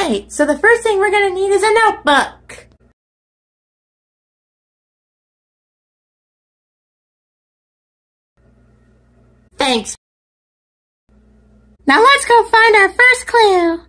Right, so the first thing we're gonna need is a notebook. Thanks. Now let's go find our first clue.